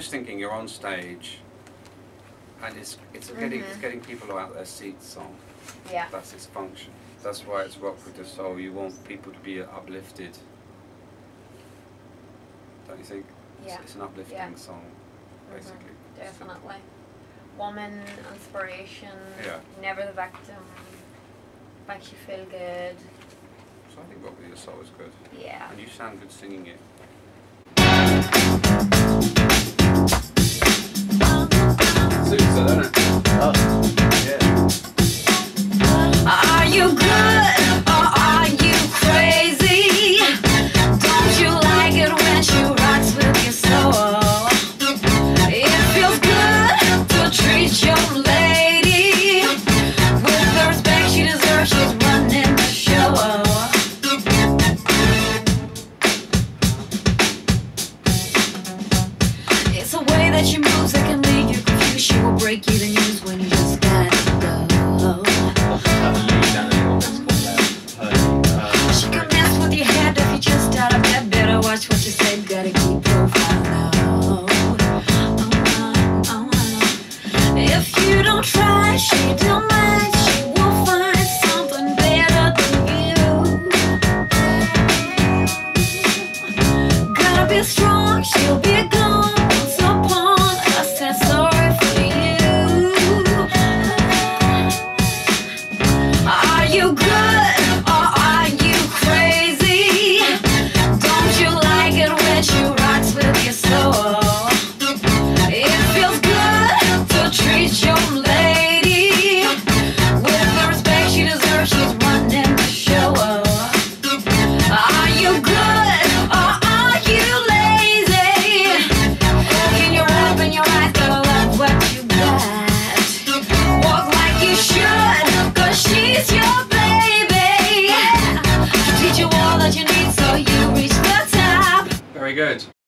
just thinking you're on stage, and it's getting people out their seats song. Yeah. That's its function. That's why it's rock with the soul. You want people to be uplifted. Don't you think? Yeah. It's an uplifting song, basically. Definitely. Woman, inspiration, Yeah. never the victim, makes you feel good. So I think rock with your soul is good. Yeah. And you sound good singing it. Suits it, doesn't it? Yeah. Are you good or are you crazy? Don't you like it when she rocks with your soul? It feels good to treat your lady with the respect she deserves. She's running the show. It's a way that she moves that can leave you confused. She will break you the news when you just gotta go. She can mess with your head if you just out of bed. Better watch what you say, gotta keep profile low. If you don't try, she don't mind. She will find something better than you. Gotta be strong, she'll be gone. Once upon I said sorry for you. Are you good or are you crazy? Don't you like it when she rocks with your soul? It feels good to treat your lady with the respect she deserves. She's running the show. Are you good or are you lazy? Can you open your eyes, gotta love what you got? Walk like you should, 'cause she's your baby. She'll teach you all that you need so you reach the top. Very good.